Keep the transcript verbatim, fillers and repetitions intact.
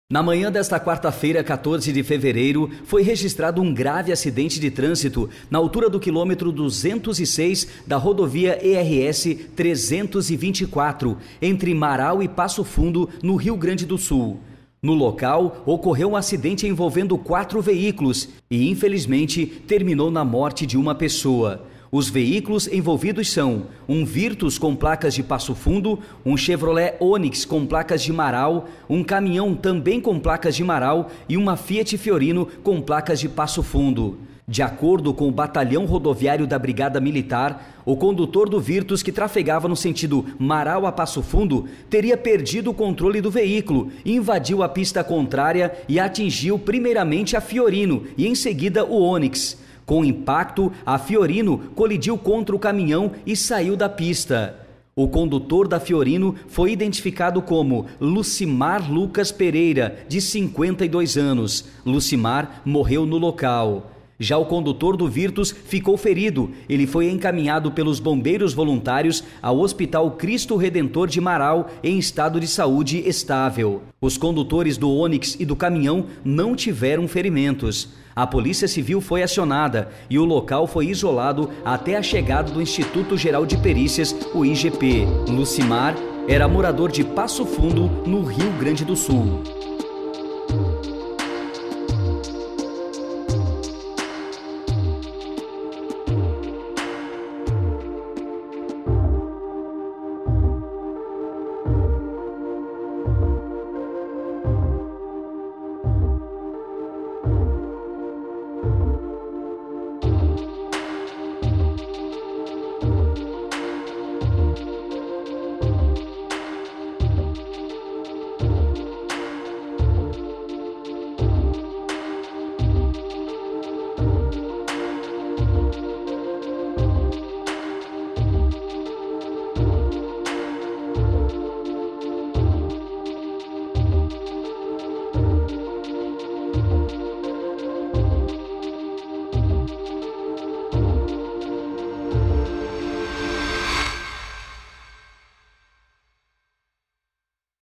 Na manhã desta quarta-feira, quatorze de fevereiro, foi registrado um grave acidente de trânsito na altura do quilômetro duzentos e seis da rodovia E R S trezentos e vinte e quatro, entre Marau e Passo Fundo, no Rio Grande do Sul. No local, ocorreu um acidente envolvendo quatro veículos e, infelizmente, terminou na morte de uma pessoa. Os veículos envolvidos são um Virtus com placas de Passo Fundo, um Chevrolet Onix com placas de Marau, um caminhão também com placas de Marau e uma Fiat Fiorino com placas de Passo Fundo. De acordo com o Batalhão Rodoviário da Brigada Militar, o condutor do Virtus, que trafegava no sentido Marau a Passo Fundo, teria perdido o controle do veículo, invadiu a pista contrária e atingiu primeiramente a Fiorino e em seguida o Onix. Com o impacto, a Fiorino colidiu contra o caminhão e saiu da pista. O condutor da Fiorino foi identificado como Lucimar Lucas Pereira, de cinquenta e dois anos. Lucimar morreu no local. Já o condutor do Virtus ficou ferido. Ele foi encaminhado pelos bombeiros voluntários ao Hospital Cristo Redentor de Marau em estado de saúde estável. Os condutores do Onix e do caminhão não tiveram ferimentos. A Polícia Civil foi acionada e o local foi isolado até a chegada do Instituto Geral de Perícias, o I G P. Lucimar era morador de Passo Fundo, no Rio Grande do Sul.